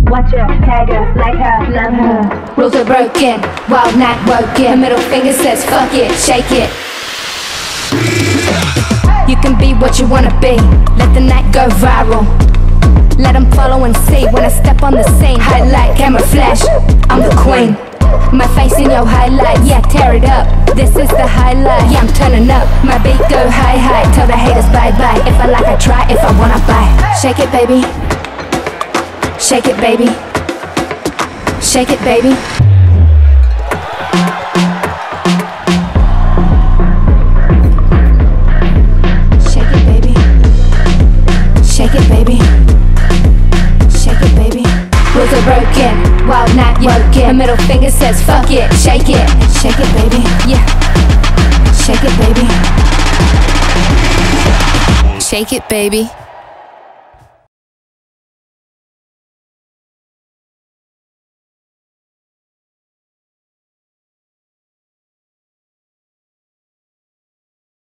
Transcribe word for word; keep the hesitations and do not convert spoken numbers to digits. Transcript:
Watch her, tag her, like her, love her. Rules are broken, wild night woken. The middle finger says fuck it, shake it. You can be what you wanna be, let the night go viral. Let them follow and see when I step on the scene. Highlight, camera flash, I'm the queen. My face in your highlight, yeah, tear it up. This is the highlight, yeah, I'm turning up. My beat go high, high, tell the haters bye-bye. If I like, I try, if I wanna buy. Shake it, baby. Shake it, baby. Shake it, baby. Shake it, baby. Shake it, baby. Shake it, baby. Rules are broken, wild night woken. My middle finger says fuck it, shake it. Shake it, baby, yeah. Shake it, baby. Shake it, baby.